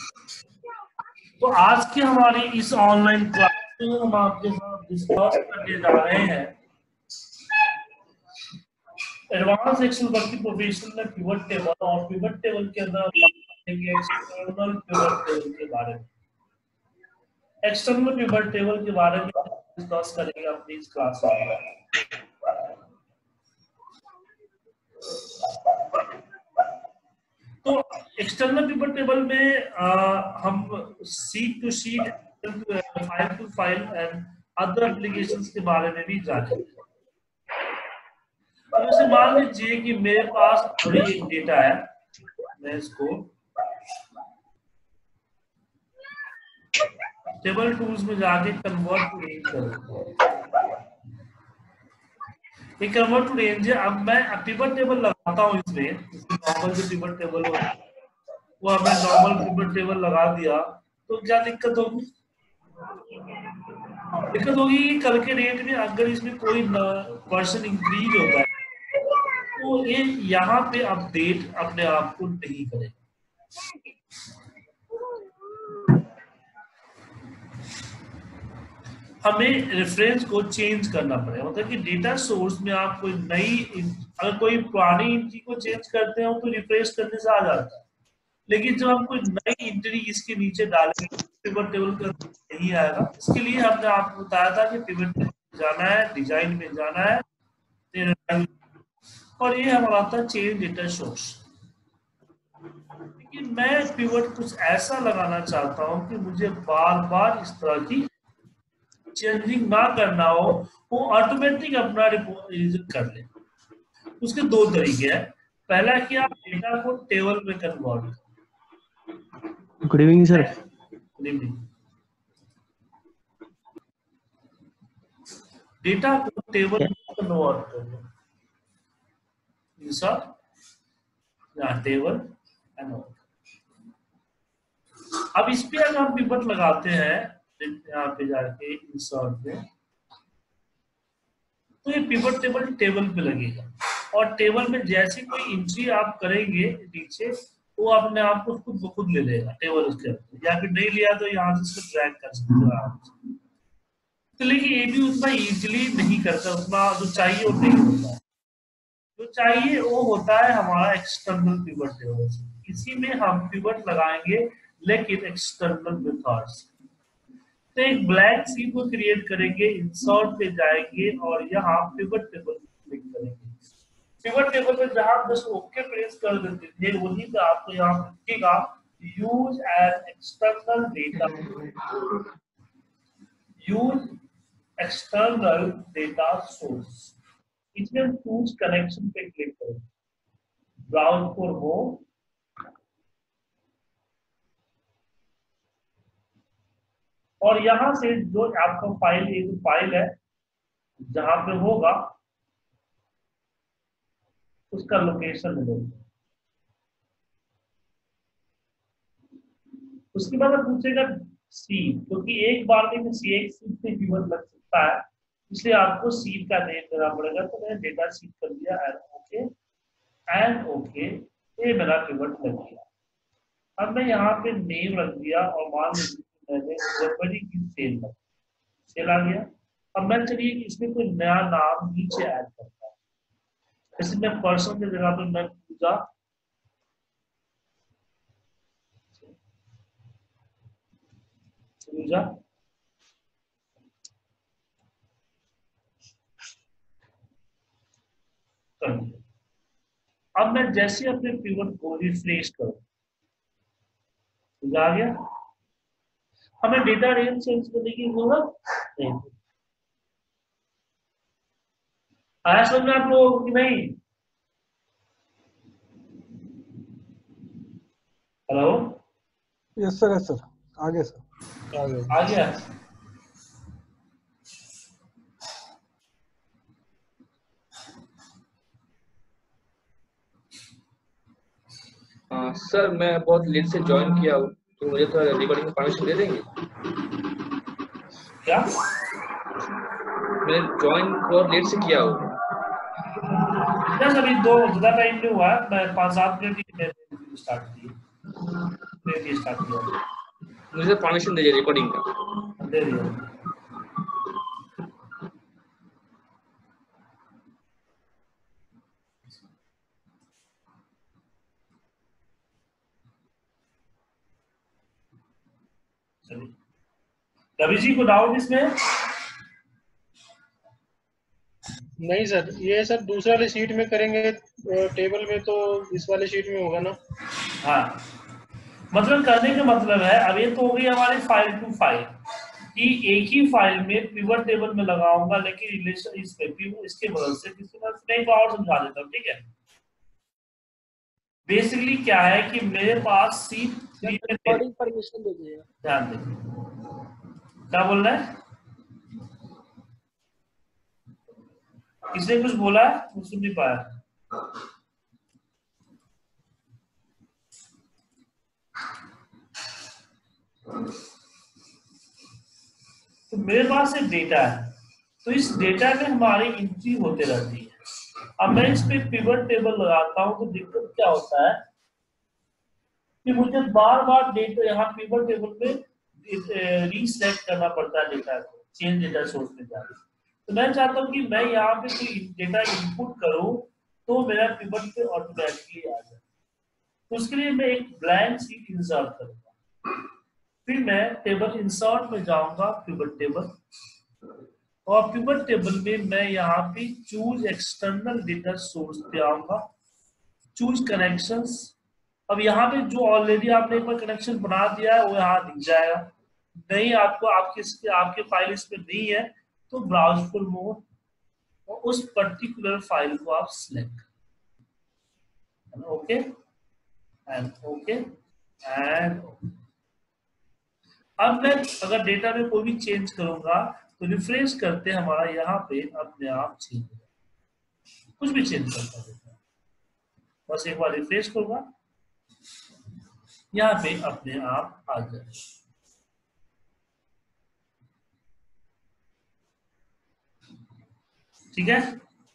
तो आज की हमारी इस ऑनलाइन क्लास में हम आपके साथ डिस्कस करने जा रहे हैं एडवांस एक्सेल वर्किंग प्रोफेशनल में पिवट टेबल और पिवट टेबल के अंदर एक्सटर्नल पिवट टेबल के बारे में। एक्सटर्नल पिवट टेबल के बारे में डिस्कस करेंगे अपनी इस क्लास में। तो एक्सटर्नल पिवट टेबल में हम sheet to sheet, file to file and other applications के बारे में भी जानेंगे। अब जैसे मान लीजिए कि मेरे पास थोड़ी एक डेटा है, मैं इसको टेबल टूल्स में जाके कन्वर्ट टू रेंज करूंगा। ये कन्वर्ट टू रेंज है। अब मैं पिवट टेबल लगाता हूँ इसमें, नॉर्मल जो पिवट टेबल होता है वो हमें नॉर्मल पिवट टेबल लगा दिया तो क्या दिक्कत होगी? दिक्कत होगी कि कल के डेट में अगर इसमें कोई पर्सन इंक्रीज होता है तो ये यहाँ पे अपडेट अपने आप को नहीं करेगा। हमें रेफरेंस को चेंज करना पड़ेगा। मतलब कि डेटा सोर्स में आप कोई नई, अगर कोई पुरानी एंट्री को चेंज करते हो तो रिफ्रेश करने से आ जाता है, लेकिन जब हम कोई नई एंट्री इसके नीचे डालेंगे पिवट टेबल का नहीं आएगा। इसके लिए हमने आपको बताया था कि पिवट टेबल में जाना है, डिजाइन में जाना है और ये हमारा था चेंज डेटा सोर्स। लेकिन मैं पिवट कुछ ऐसा लगाना चाहता हूं कि मुझे बार बार इस तरह की चेंजिंग ना करना हो, वो ऑटोमेटिक अपना रिपोर्ट कर ले। उसके दो तरीके हैं। पहला कि आप डेटा को टेबल में convert. Good evening sir. Good evening. Data को टेबल में कन्वर्ट कर लो। Insert table and all. अब इस पे अगर हम पिवट लगाते हैं यहाँ पे जाके इंसर्ट में, तो ये पिवट टेबल टेबल पे लगेगा और टेबल में जैसे कोई एंट्री आप करेंगे नीचे वो अपने आप को खुद ब खुद ले लेगा टेबल उसके अंदर, या फिर नहीं लिया तो यहाँ से इसको ड्रैग कर सकते हो आप। तो लेकिन ये भी उतना इजीली नहीं करता, उतना जो चाहिए वो नहीं होता है। जो चाहिए वो होता है हमारा एक्सटर्नल पिवट टेबल। इसी में हम पिवट लगाएंगे लेकिन एक्सटर्नल मेथड्स। तो एक ब्लैंक शीट को क्रिएट करेंगे, इंसर्ट पे जाएंगे और यहाँ पिवट टेबल क्लिक करेंगे। पिवट टेबल में जहां बस ओके प्रेस कर देते थे वहीं पे आपको यहाँ दिखेगा use as external data, use external data source. इसमें चूज कनेक्शन पे क्लिक करें, ब्राउज फॉर मोर, और यहां से जो आपका फाइल, एक फाइल है जहां पे होगा उसका लोकेशन मिलेगा। उसके बाद पूछेगा सीट, क्योंकि एक बार में एक सीट पे पिवट लग सकता है, इसलिए आपको सीट का नेम देना पड़ेगा। तो मैंने डेटा सीट कर दिया एंड ओके, ये मेरा पिवट लग गया। अब मैं यहाँ पे नेम रख दिया और मान लीजिए मैंने जनवरी की सेल आ गया। अब मैं चलिए इसमें कोई नया नाम नीचे ऐड करता हूँ। जैसे मैं पर्सन की जगह पे मैं पूजा पूजा कर दिया। अब मैं जैसे अपने पिवट को रिफ्रेश करूं, आ गया। हमें डेटा रेंज चेंज करने की जरूरत नहीं। आया समझ में आप लोगों की नहीं? हेलो, यस सर, आगे सर, आ गया। सर मैं बहुत लेट से ज्वाइन किया हूँ, तो मुझे थोड़ा रिकॉर्डिंग में परमिशन दे देंगे क्या? मैं ज्वाइन बहुत लेट से किया हूँ। अभी दो ज्यादा टाइम नहीं हुआ है, मैं 5-7 मिनट ही स्टार्ट की। इमीडिएटली स्टार्ट किया। मुझे परमिशन दीजिए रिकॉर्डिंग का। दे दिया। चलिए रवि जी को डाउट इसमें? नहीं सर, ये सर दूसरे वाले शीट में करेंगे टेबल में, तो इस वाले शीट में होगा ना। हाँ, मतलब करने का मतलब है, अब ये तो हो गई हमारी फाइल टू फाइल कि एक ही फाइल में पिवट टेबल में लगाऊंगा, लेकिन रिलेशन इसके मदद से किसी मदद से नहीं, और समझा देता हूँ, ठीक है। बेसिकली क्या है कि मेरे पास C3 में रिकॉर्डिंग परमिशन दीजिए। ध्यान दें क्या बोल रहा है, किसने कुछ बोला है, मैं सुन नहीं पाया। तो मेरे पास एक डेटा है, तो इस डेटा में हमारी एंट्री होते रहती है। अब मैं इस पे पिवट टेबल लगाता हूं तो दिक्कत क्या होता है कि मुझे बार बार डेटा यहाँ पिवट टेबल में रीसेलेक्ट करना पड़ता है डेटा को, चेंज डेटा सोर्स में जाकर। तो मैं चाहता हूँ कि मैं यहाँ पे कोई डेटा इनपुट करूँ तो मेरा पिवट पे ऑटोमेटिकली आ जाए। तो उसके लिए मैं एक ब्लैंक शीट इंसर्ट करूंगा, फिर मैं टेबल इंसर्ट में जाऊंगा, पिवट टेबल, और पिवट टेबल में मैं यहाँ पे चूज एक्सटर्नल डेटा सोर्स पे आऊंगा, चूज कनेक्शंस। अब यहाँ पे जो ऑलरेडी आपने एक बार कनेक्शन बना दिया है वो यहाँ दिख जाएगा, नहीं आपको आपके फाइल इसमें नहीं है तो ब्राउज फुल मोड और उस पर्टिकुलर फाइल को आप सिलेक्ट करें, ओके एंड ओके एंड। अब मैं अगर डेटा में कोई भी चेंज करूंगा तो रिफ्रेश करते हमारा यहाँ पे अपने आप चेंज हो जाएगा, कुछ भी चेंज करता देता, बस एक बार रिफ्रेश करूंगा यहाँ पे अपने आप आ जाए। ठीक है,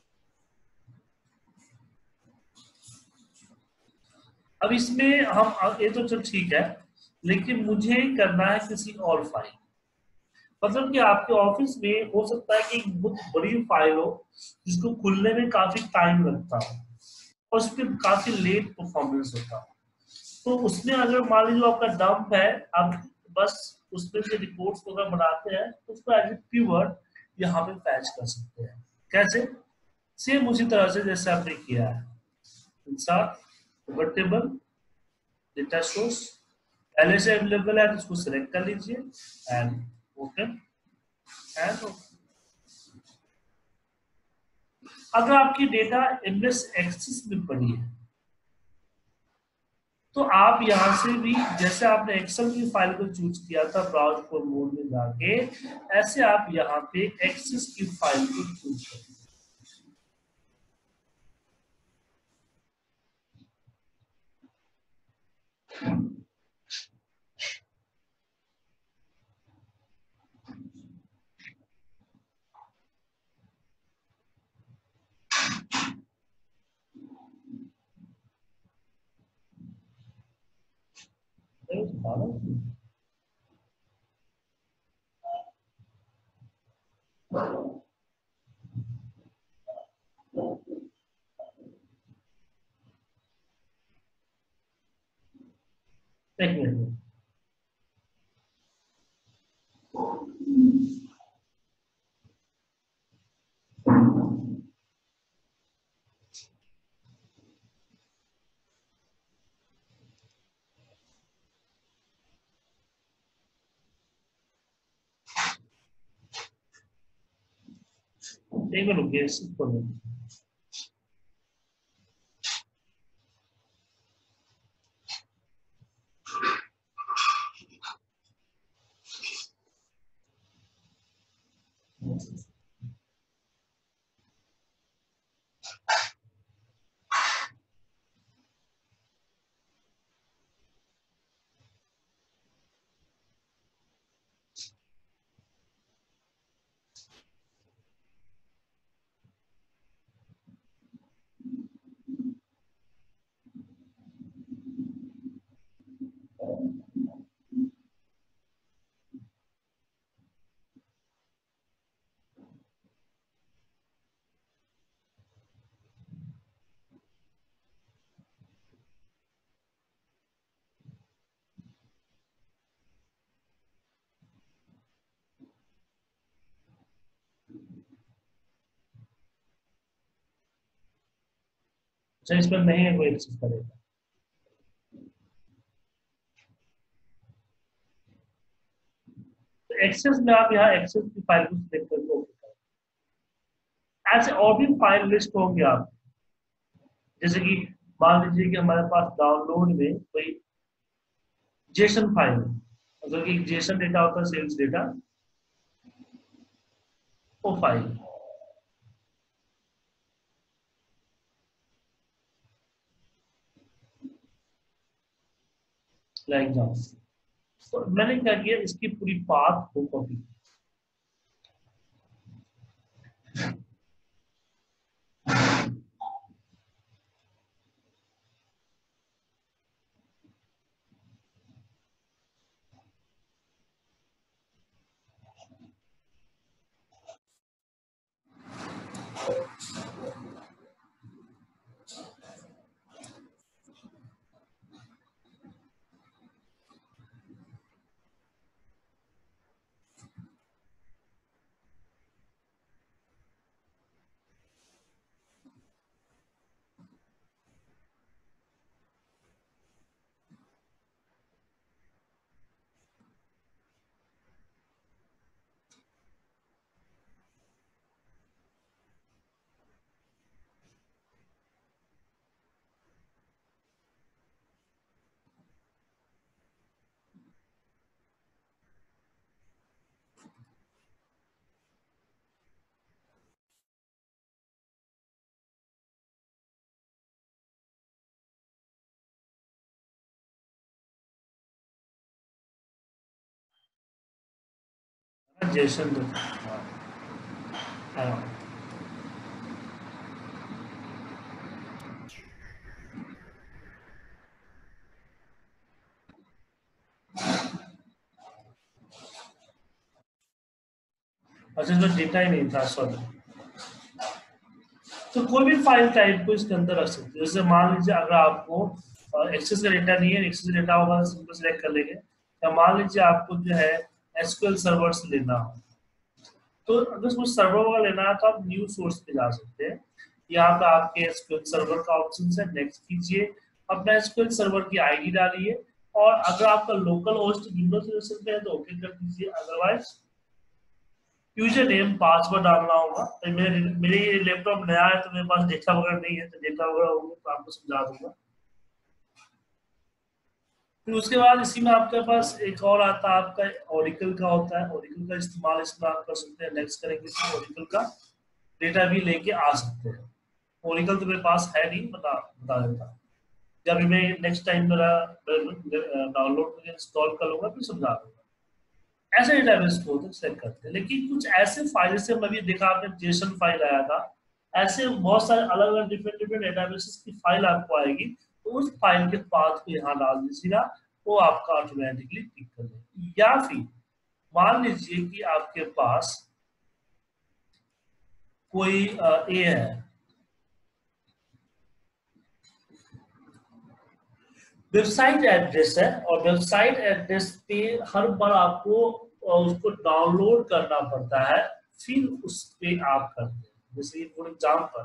अब इसमें हम ये तो चल ठीक है, लेकिन मुझे करना है किसी और फाइल, मतलब कि आपके ऑफिस में हो सकता है कि एक बहुत बड़ी फाइल हो जिसको खुलने में काफी टाइम लगता हो और उस पर काफी लेट परफॉर्मेंस होता हो। तो उसमें अगर मान लीजिए आपका डंप है, आप बस उसमें से रिपोर्ट्स वगैरह बनाते हैं तो उसको एज ए कीवर्ड यहाँ पे पैच कर सकते हैं। कैसे? सेम उसी तरह से जैसे आपने किया है, इंसर्ट टेबल डेटा सोर्स पहले से अवेलेबल है तो उसको सिलेक्ट कर लीजिए एंड ओपन एंड ओपन। अगर आपकी डेटा एमएस एक्सेस में पड़ी है तो आप यहां से भी, जैसे आपने एक्सेल की फाइल को चूज किया था ब्राउज फॉर मोड में जाके, ऐसे आप यहाँ पे एक्सेस की फाइल को चूज करें। एक मिनट, एक मिनट रुकिए, अच्छा इस पर नहीं है कोई एक्सेस करेगा। तो एक्सेस में आप यहाँ एक्सेस की फाइल को सिलेक्ट करके ओके करें। ऐसे और भी फाइल लिस्ट होंगे आप, जैसे कि मान लीजिए कि हमारे पास डाउनलोड में कोई जेसन फाइल है, मतलब कि जेसन डेटा होता है सेल्स डेटा, वो फाइल लाइक जाओ। तो मैंने क्या किया, इसकी पूरी पाथ को कॉपी, जेसन दो। हाँ। अच्छा इसमें डेटा ही नहीं था, सॉरी। तो कोई भी फाइल टाइप को इसके अंदर रख सकते हो। जैसे मान लीजिए अगर आपको एक्सेस का डेटा नहीं है, एक्सेस डेटा होगा सिंपल सेलेक्ट कर लेंगे, या मान लीजिए आपको जो है एसक्यूएल सर्वर से लेना हो, तो अगर उसको सर्वर वगैरह लेना है तो आप न्यू सोर्स पे जा सकते हैं। यहाँ पे आपके एसक्यूएल सर्वर का ऑप्शन है, नेक्स्ट कीजिए, अपना एसक्यूएल सर्वर की आईडी डालिए, और अगर आपका लोकल होस्ट विंडोज पे है तो ओके कर दीजिए, अदरवाइज यूजर नेम पासवर्ड डालना होगा। तो मेरे ये लैपटॉप नया है तो मेरे पास डेटा वगैरह नहीं है, तो डेटा वगैरह होगा तो आपको समझा दूंगा। फिर उसके बाद इसी में आपके पास एक और आता है, आपका ओरेकल का होता है, ओरेकल का इस्तेमाल इसमें आप कर सकते हैं। नेक्स्ट करेंगे तो ओरेकल का डेटा भी लेके आ सकते हैं। ओरेकल तो मेरे पास है नहीं, बता देता, जब मैं नेक्स्ट टाइम मेरा डाउनलोड करके इंस्टॉल कर लूंगा फिर समझा दूंगा। ऐसे डेटाबेस को तो सेट करते हैं, लेकिन कुछ ऐसे फाइल से मैं भी देखा आपने जेसन फाइल आया था, ऐसे बहुत सारे अलग अलग डिफरेंट डिफरेंट डेटाबेसेस की फाइल आपको आएगी, तो उस फाइल के पाथ को यहाँ डाल दीजिएगा, वो आपका ऑटोमेटिकली पिक कर लेगा। या फिर मान लीजिए कि आपके पास कोई ए है, वेबसाइट एड्रेस है, और वेबसाइट एड्रेस पे हर बार आपको उसको डाउनलोड करना पड़ता है, फिर उस पे आप करते हैं। जैसे फॉर एग्जाम्पल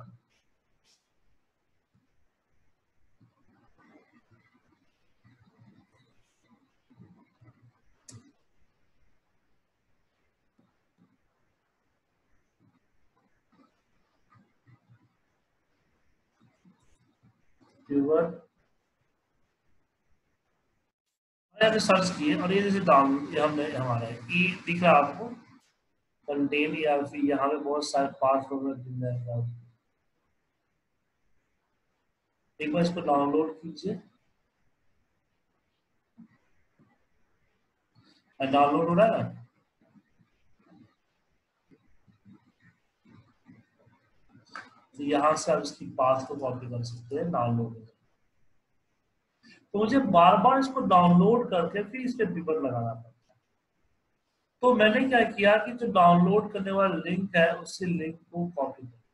मैंने सर्च किए और ये जैसे डाउनलोड, ये हमने हमारा ये दिख रहा है आपको कंटेन, या फिर यहाँ पे बहुत सारे पार्ट वगैरह दिख जाएगा। एक बार इसको डाउनलोड कीजिए, डाउनलोड हो रहा है ना, तो यहाँ से आप इसकी पाथ को कॉपी कर सकते हैं डाउनलोड। तो मुझे बार बार इसको डाउनलोड करके फिर इस पे रिबन लगाना पड़ता है। तो मैंने क्या किया कि जो डाउनलोड करने वाला लिंक है उसी लिंक को कॉपी कर,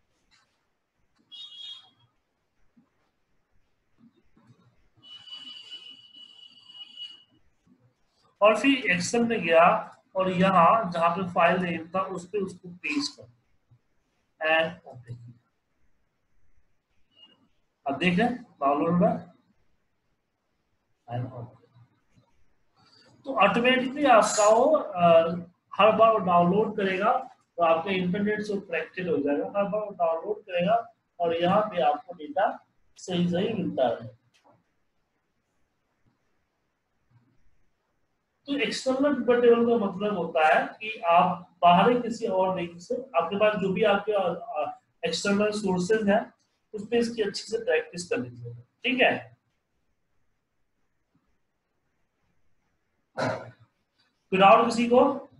और फिर एक्सेल में गया और यहाँ जहाँ पे फाइल नेम था उस पे उसको पेस्ट कर एंड ओके। अब देखें डाउनलोड में तो ऑटोमेटिकली आपका वो हर बार डाउनलोड करेगा तो आपका इंटरनेट से कनेक्टेड हो जाएगा, हर बार डाउनलोड करेगा और यहाँ पे आपको डेटा सही सही मिलता है। तो एक्सटर्नल पिवट टेबल का मतलब होता है कि आप बाहरी किसी और लिंक से आपके पास जो भी आपके एक्सटर्नल सोर्सेज है उस पे इसकी अच्छी से प्रैक्टिस कर लीजिए, ठीक है। फिर और किसी को